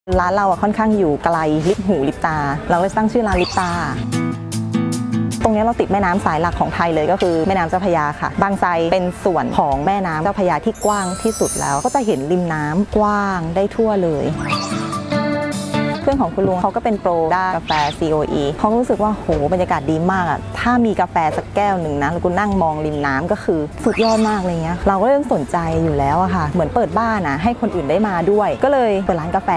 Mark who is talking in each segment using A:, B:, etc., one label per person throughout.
A: ร้านเราค่อนข้างอยู่ไกลลิบหูลิบตาเราเลยตั้งชื่อร้านลิบตาตรงนี้เราติดแม่น้ำสายหลักของไทยเลยก็คือแม่น้ำเจ้าพระยาค่ะบางไทรเป็นส่วนของแม่น้ำเจ้าพระยาที่กว้างที่สุดแล้วก็จะเห็นริมน้ำกว้างได้ทั่วเลยเพื่อนของคุณลุงเขาก็เป็นโปรด้านกาแฟ COE เขารู้สึกว่าโหบรรยากาศดีมากอ่ะถ้ามีกาแฟสักแก้วหนึ่งนะแล้วกูนั่งมองริมน้ำก็คือสุดยอดมากอะไรเงี้ยเราก็เริ่มสนใจอยู่แล้วอะค่ะเหมือนเปิดบ้านนะให้คนอื่นได้มาด้วยก็เลยเปิดร้านกาแฟ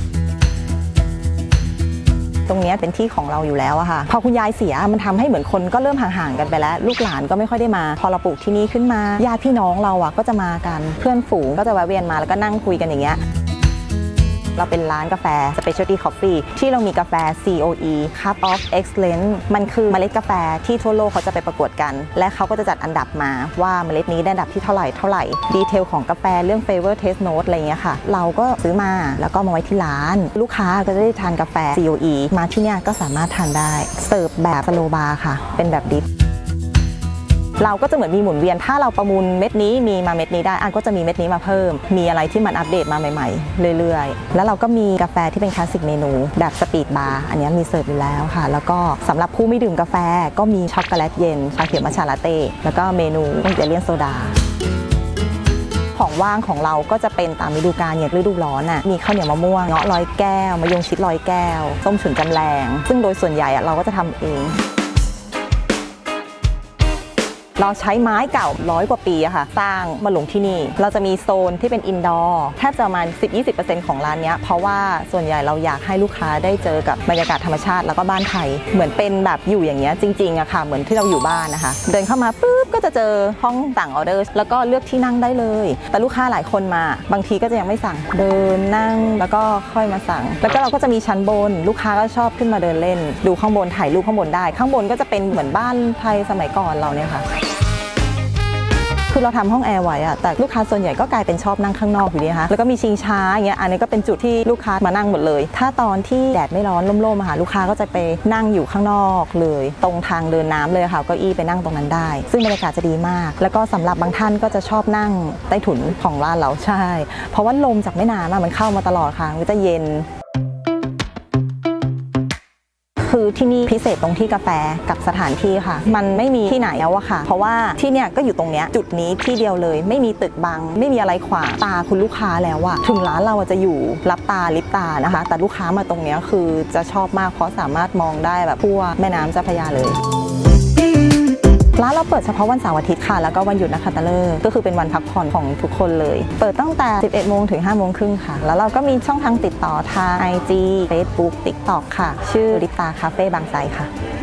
A: ตรงนี้เป็นที่ของเราอยู่แล้วอะค่ะพอคุณยายเสียมันทำให้เหมือนคนก็เริ่มห่างๆกันไปแล้วลูกหลานก็ไม่ค่อยได้มาพอเราปลูกที่นี่ขึ้นมาญาติพี่น้องเราอะก็จะมากันเพื่อนฝูงก็จะแวะเวียนมาแล้วก็นั่งคุยกันอย่างเงี้ยเราเป็นร้านกาแฟ Specialty Coffee ที่เรามีกาแฟ COE Cup of Excellence มันคือเมล็ดกาแฟที่ทั่วโลกเขาจะไปประกวดกันและเขาก็จะจัดอันดับมาว่าเมล็ดนี้ได้อันดับที่เท่าไหร่ดีเทลของกาแฟเรื่อง Flavor Taste Note อะไรเงี้ยค่ะเราก็ซื้อมาแล้วก็มาไว้ที่ร้านลูกค้าก็จะได้ทานกาแฟ COE มาที่นี่ก็สามารถทานได้เสิร์ฟแบบสโลบาร์ค่ะเป็นแบบดิฟเราก็จะเหมือนมีหมุนเวียนถ้าเราประมูลเม็ดนี้มีมาเม็ดนี้ได้อันก็จะมีเม็ดนี้มาเพิ่มมีอะไรที่มันอัปเดตมาใหม่ๆเรื่อยๆแล้วเราก็มีกาแฟที่เป็นคลาสสิกเมนูแบบสปีดบาร์อันนี้มีเสิร์ฟอยู่แล้วค่ะแล้วก็สำหรับผู้ไม่ดื่มกาแฟก็มีช็อกโกแลตเย็นชาเขียวมัทฉะลาเต้แล้วก็เมนูอิตาเลียนโซดาของว่างของเราก็จะเป็นตามฤดูกาลอย่างฤดูร้อนน่ะมีข้าวเหนียวมะม่วงเงาะร้อยแก้วมะยงชิดร้อยแก้วส้มฉุนจำแรงซึ่งโดยส่วนใหญ่เราก็จะทำเองเราใช้ไม้เก่า100 กว่าปีอะค่ะสร้างมาลงที่นี่เราจะมีโซนที่เป็นอินดอร์แทบจะประมาณ 10-20% ของร้านนี้เพราะว่าส่วนใหญ่เราอยากให้ลูกค้าได้เจอกับบรรยากาศธรรมชาติแล้วก็บ้านไทยเหมือนเป็นแบบอยู่อย่างเงี้ยจริงๆอะค่ะเหมือนที่เราอยู่บ้านนะคะเดินเข้ามาปุ๊บก็จะเจอห้องสั่งออเดอร์แล้วก็เลือกที่นั่งได้เลยแต่ลูกค้าหลายคนมาบางทีก็จะยังไม่สั่งเดินนั่งแล้วก็ค่อยมาสั่งแล้วก็เราก็จะมีชั้นบนลูกค้าก็ชอบขึ้นมาเดินเล่นดูข้างบนถ่ายรูปข้างบนได้ข้างบนก็จะเป็นเหมือนบ้านไทยสมัยก่อนเราเนี่ยค่ะคือเราทำห้องแอร์ไว้อะแต่ลูกค้าส่วนใหญ่ก็กลายเป็นชอบนั่งข้างนอกอยู่ดีนะคะแล้วก็มีชิงช้าอย่างเงี้ยอันนี้ก็เป็นจุดที่ลูกค้ามานั่งหมดเลยถ้าตอนที่แดดไม่ร้อนร่มๆค่ะลูกค้าก็จะไปนั่งอยู่ข้างนอกเลยตรงทางเดินน้ำเลยค่ะเก้าอี้ไปนั่งตรงนั้นได้ซึ่งบรรยากาศจะดีมากแล้วก็สำหรับบางท่านก็จะชอบนั่งใต้ถุนของร้านเราใช่เพราะว่าลมจากแม่น้ำมันเข้ามาตลอดค่ะมันจะเย็นคือที่นี่พิเศษตรงที่กาแฟกับสถานที่ค่ะมันไม่มีที่ไหนแล้วอะค่ะเพราะว่าที่เนี่ยก็อยู่ตรงเนี้ยจุดนี้ที่เดียวเลยไม่มีตึกบังไม่มีอะไรขวางตาคุณลูกค้าแล้วอะถึงร้านเราจะอยู่รับตาลิบตานะคะแต่ลูกค้ามาตรงเนี้ยคือจะชอบมากเพราะสามารถมองได้แบบทั่วแม่น้ำเจ้าพระยาเลยร้านเราเปิดเฉพาะวันเสาร์อาทิตย์ค่ะแล้วก็วันหยุดนักขัตฤกษ์ก็คือเป็นวันพักผ่อนของทุกคนเลยเปิดตั้งแต่ 11 โมงถึง 5 โมงครึ่งค่ะแล้วเราก็มีช่องทางติดต่อทาง IG Facebook TikTok ค่ะชื่อลิปตาคาเฟ่บางไทรค่ะ